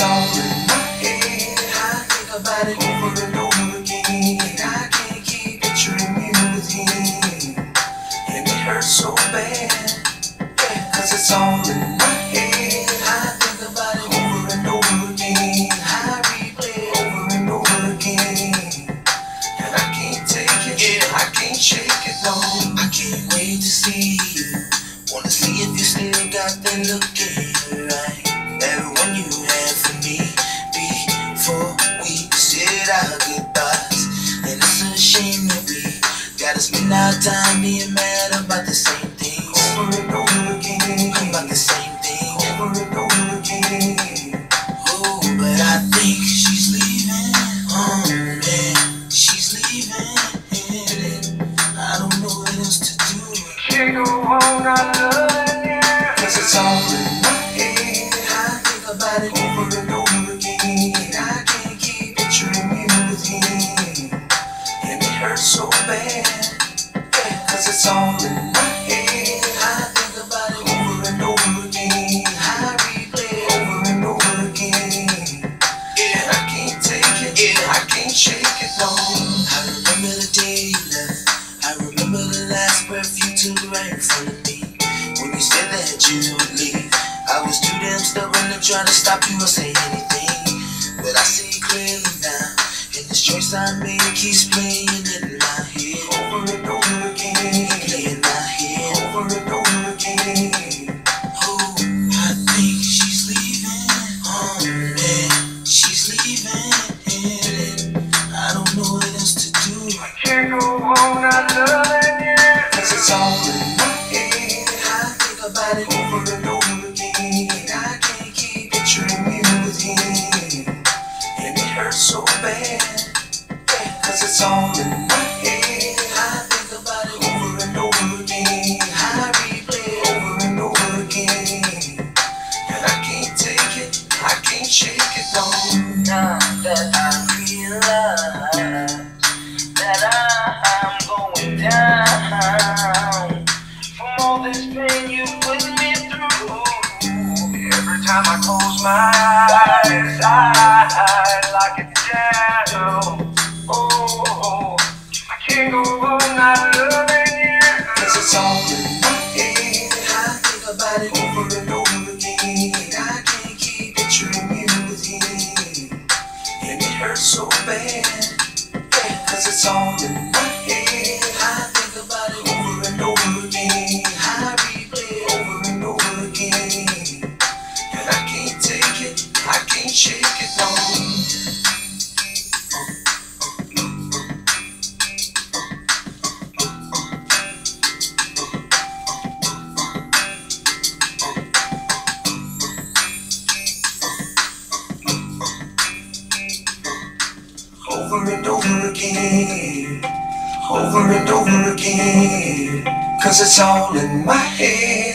all in my head. I think about it over and over again. I can't keep picturing me with him, and it hurts so bad, yeah, 'cause it's all in my head. I think about it over and over again. I replay it over and over again, and I can't take it, yeah, I can't shake it, no. I can't wait to see you. Wanna see if you still got that look in your eye, that one you had for me before we said our goodbyes. And it's a shame that we gotta spend our time being mad about the same things over and over again, about the same thing over and over again. Oh, but I think she's leaving. Oh man, she's leaving, and I don't know what else to do. Can't go on, I love you, 'cause it's all in my head. I think about it over and over again. I can't keep picturing me with him, and it hurts so bad, yeah, 'cause it's all in my head. I think about it over and over again. I replay it over and over again, yeah, I can't take it, yeah, I can't shake it, no. I remember the day you left. I remember the last breath you took right in front of me, when you said that you would leave. I was too damn stubborn to try to stop you or say anything, but I see clearly now, and this choice I made keeps playing in my head over and over again, playing my head over and over again. Oh, I think she's leaving. Oh man, she's leaving, and I don't know what else to do. I can't go on, I love you, 'cause it's all in my head. I think about it over and over again. I can't keep picturing me with him, and it hurts so bad, yeah, 'cause it's all in my head. I think about it over and over again. I replay it over and over again, and I can't take it, I can't shake it, no. Now that I realize that I'm going down from all this pain you put me through. Every time I close my eyes, I lock it down. Oh, I can't go on not loving you, 'cause it's all in my head. I think about it over and over again. I can't keep picturing me with him, and it hurts so bad, yeah, 'cause it's all in my head. I think about it over and over again. I replay it over and over again, and I can't take it, I can't shake it, no. Over and over again, over and over again, 'cause it's all in my head.